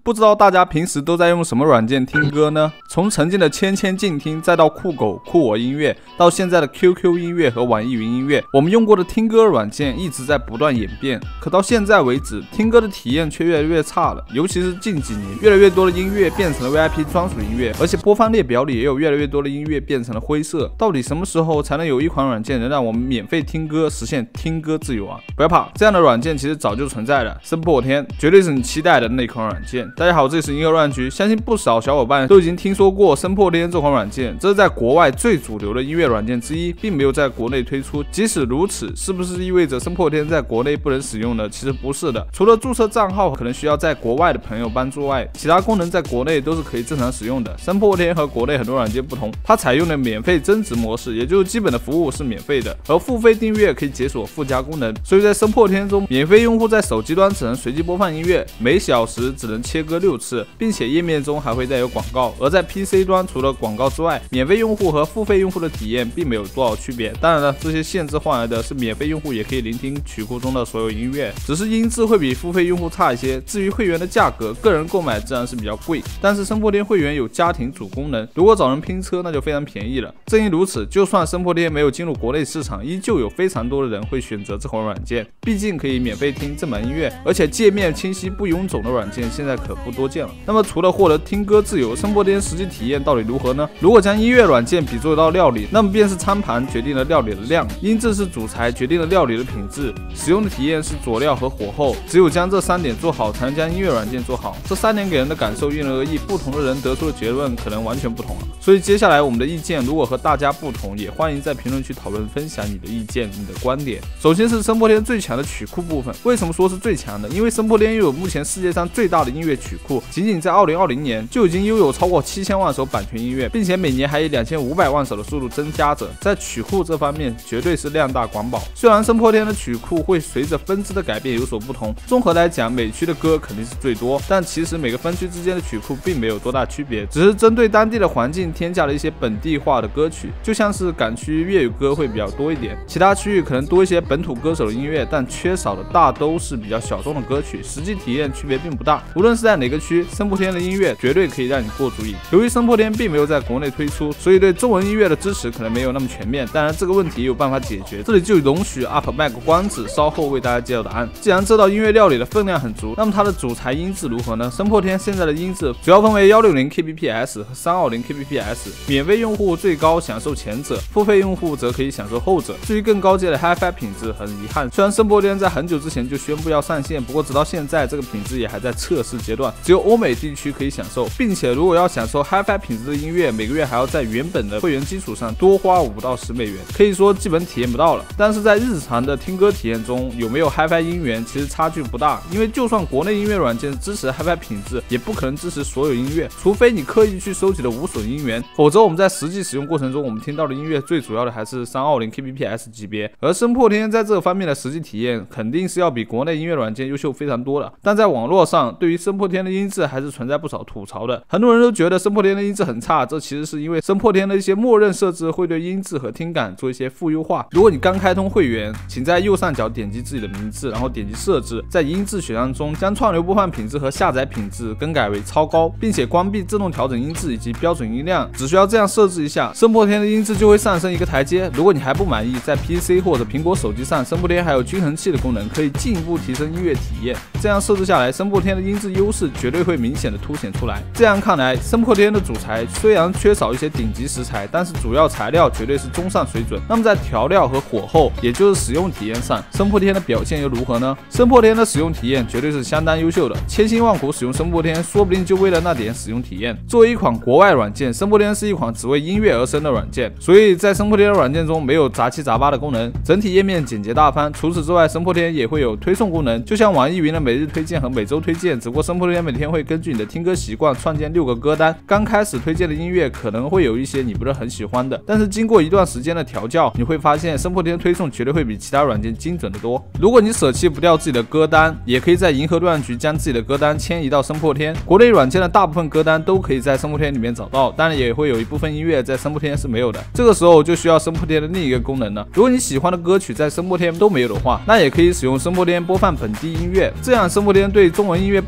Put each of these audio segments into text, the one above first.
不知道大家平时都在用什么软件听歌呢？从曾经的千静听，再到酷狗、酷我音乐，到现在的 QQ 音乐和网易云音乐，我们用过的听歌软件一直在不断演变。可到现在为止，听歌的体验却越来越差了。尤其是近几年，越来越多的音乐变成了 VIP 专属音乐，而且播放列表里也有越来越多的音乐变成了灰色。到底什么时候才能有一款软件能让我们免费听歌，实现听歌自由啊？不要怕，这样的软件其实早就存在了。声破天绝对是你期待的那款软件。大家好，这里是银河乱局，相信不少小伙伴都已经听说过声破天这款软件，这是在国外最主流的音乐软件之一，并没有在国内推出。即使如此，是不是意味着声破天在国内不能使用呢？其实不是的，除了注册账号可能需要在国外的朋友帮助外，其他功能在国内都是可以正常使用的。声破天和国内很多软件不同，它采用的免费增值模式，也就是基本的服务是免费的，而付费订阅可以解锁附加功能。所以在声破天中，免费用户在手机端只能随机播放音乐，每小时只能切歌6次，并且页面中还会带有广告。而在 PC 端，除了广告之外，免费用户和付费用户的体验并没有多少区别。当然了，这些限制换来的是免费用户也可以聆听曲库中的所有音乐，只是音质会比付费用户差一些。至于会员的价格，个人购买自然是比较贵，但是声破天会员有家庭主功能，如果找人拼车那就非常便宜了。正因如此，就算声破天没有进入国内市场，依旧有非常多的人会选择这款软件，毕竟可以免费听正版音乐，而且界面清晰不臃肿的软件现在可不多见了。那么除了获得听歌自由，声破天实际体验到底如何呢？如果将音乐软件比作一道料理，那么便是餐盘决定了料理的量，音质是主材决定了料理的品质，使用的体验是佐料和火候。只有将这3点做好，才能将音乐软件做好。这3点给人的感受因人而异，不同的人得出的结论可能完全不同了。所以接下来我们的意见如果和大家不同，也欢迎在评论区讨论分享你的意见、你的观点。首先是声破天最强的曲库部分，为什么说是最强的？因为声破天拥有目前世界上最大的音乐曲库，仅仅在2020年就已经拥有超过7000万首版权音乐，并且每年还以2500万首的速度增加着，在曲库这方面绝对是量大广宝。虽然声破天的曲库会随着分支的改变有所不同，综合来讲美区的歌肯定是最多，但其实每个分区之间的曲库并没有多大区别，只是针对当地的环境添加了一些本地化的歌曲，就像是港区粤语歌会比较多一点，其他区域可能多一些本土歌手的音乐，但缺少的大都是比较小众的歌曲，实际体验区别并不大。无论是在哪个区，声破天的音乐绝对可以让你过足瘾。由于声破天并没有在国内推出，所以对中文音乐的支持可能没有那么全面，当然这个问题也有办法解决，这里就容许 UP 卖个关子，稍后为大家揭晓答案。既然这道音乐料理的分量很足，那么它的主材音质如何呢？声破天现在的音质主要分为160 kbps 和320 kbps， 免费用户最高享受前者，付费用户则可以享受后者。至于更高阶的 Hi-Fi 品质，很遗憾，虽然声破天在很久之前就宣布要上线，不过直到现在这个品质也还在测试阶段，只有欧美地区可以享受，并且如果要享受 Hi-Fi 品质的音乐，每个月还要在原本的会员基础上多花5到10美元，可以说基本体验不到了。但是在日常的听歌体验中，有没有 Hi-Fi 音源其实差距不大，因为就算国内音乐软件支持 Hi-Fi 品质，也不可能支持所有音乐，除非你刻意去收集的无损音源，否则我们在实际使用过程中，我们听到的音乐最主要的还是320 kbps 级别。而声破天在这方面的实际体验肯定是要比国内音乐软件优秀非常多的，但在网络上对于声破天的音质还是存在不少吐槽的。很多人都觉得声破天的音质很差，这其实是因为声破天的一些默认设置会对音质和听感做一些负优化。如果你刚开通会员，请在右上角点击自己的名字，然后点击设置，在音质选项中将串流播放品质和下载品质更改为超高，并且关闭自动调整音质以及标准音量，只需要这样设置一下，声破天的音质就会上升一个台阶。如果你还不满意，在 PC 或者苹果手机上，声破天还有均衡器的功能，可以进一步提升音乐体验。这样设置下来，声破天的音质优势绝对会明显的凸显出来。这样看来，声破天的主材虽然缺少一些顶级食材，但是主要材料绝对是中上水准。那么在调料和火候，也就是使用体验上，声破天的表现又如何呢？声破天的使用体验绝对是相当优秀的，千辛万苦使用声破天，说不定就为了那点使用体验。作为一款国外软件，声破天是一款只为音乐而生的软件，所以在声破天的软件中没有杂七杂八的功能，整体页面简洁大方。除此之外，声破天也会有推送功能，就像网易云的每日推荐和每周推荐，只不过声破天每天会根据你的听歌习惯创建6个歌单。刚开始推荐的音乐可能会有一些你不是很喜欢的，但是经过一段时间的调教，你会发现声破天推送绝对会比其他软件精准得多。如果你舍弃不掉自己的歌单，也可以在银河乱局将自己的歌单迁移到声破天。国内软件的大部分歌单都可以在声破天里面找到，当然也会有一部分音乐在声破天是没有的。这个时候就需要声破天的另一个功能了。如果你喜欢的歌曲在声破天都没有的话，那也可以使用声破天播放本地音乐，这样声破天对中文音乐不支持的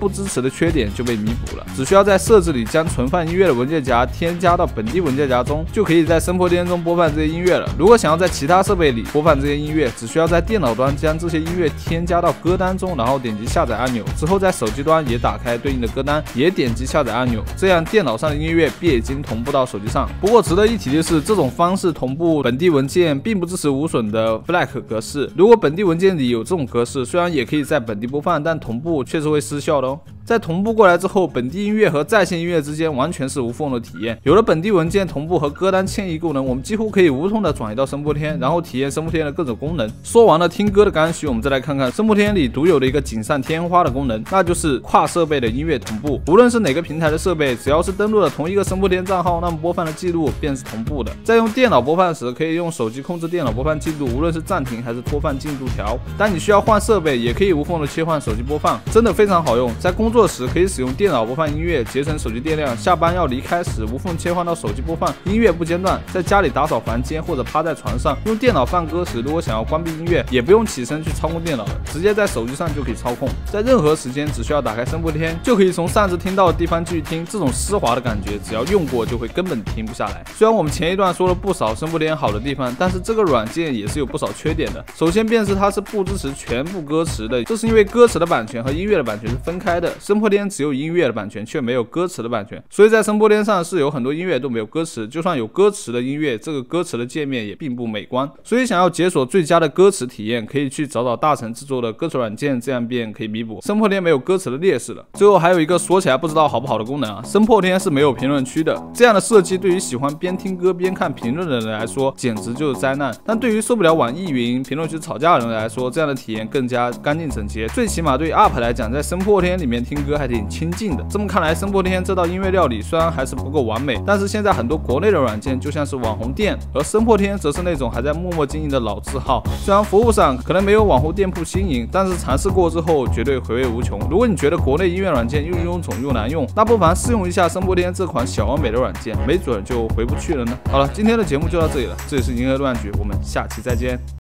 的缺点就被弥补了，只需要在设置里将存放音乐的文件夹添加到本地文件夹中，就可以在声波天中播放这些音乐了。如果想要在其他设备里播放这些音乐，只需要在电脑端将这些音乐添加到歌单中，然后点击下载按钮，之后在手机端也打开对应的歌单，也点击下载按钮，这样电脑上的音乐便已经同步到手机上。不过值得一提的是，这种方式同步本地文件并不支持无损的 FLAC 格式。如果本地文件里有这种格式，虽然也可以在本地播放，但同步确实会失效的哦。在同步过来之后，本地音乐和在线音乐之间完全是无缝的体验。有了本地文件同步和歌单迁移功能，我们几乎可以无痛的转移到声波天，然后体验声波天的各种功能。说完了听歌的刚需，我们再来看看声波天里独有的一个锦上添花的功能，那就是跨设备的音乐同步。无论是哪个平台的设备，只要是登录了同一个声波天账号，那么播放的记录便是同步的。在用电脑播放时，可以用手机控制电脑播放进度，无论是暂停还是拖放进度条。当你需要换设备，也可以无缝的切换手机播放，真的非常好用。在工作时可以使用电脑播放音乐，节省手机电量；下班要离开时，无缝切换到手机播放，音乐不间断。在家里打扫房间或者趴在床上用电脑放歌时，如果想要关闭音乐，也不用起身去操控电脑了，直接在手机上就可以操控。在任何时间只需要打开声波天，就可以从上次听到的地方继续听。这种丝滑的感觉，只要用过就会根本停不下来。虽然我们前一段说了不少声波天好的地方，但是这个软件也是有不少缺点的。首先便是它是不支持全部歌词的，这是因为歌词的版权和音乐的版权是分开的，声波天只有音乐的版权，却没有歌词的版权，所以在声波天上是有很多音乐都没有歌词，就算有歌词的音乐，这个歌词的界面也并不美观。所以想要解锁最佳的歌词体验，可以去找找大成制作的歌词软件，这样便可以弥补声波天没有歌词的劣势了。最后还有一个说起来不知道好不好的功能啊，声波天是没有评论区的，这样的设计对于喜欢边听歌边看评论的人来说简直就是灾难，但对于受不了网易云评论区吵架的人来说，这样的体验更加干净整洁，最起码对 UP 来讲，在声波天里面听歌还挺亲近的。这么看来，声波天这道音乐料理虽然还是不够完美，但是现在很多国内的软件就像是网红店，而声波天则是那种还在默默经营的老字号，虽然服务上可能没有网红店铺新颖，但是尝试过之后绝对回味无穷。如果你觉得国内音乐软件又臃肿又难用，那不妨试用一下声波天这款小而美的软件，没准就回不去了呢。好了，今天的节目就到这里了，这里是银河乱局，我们下期再见。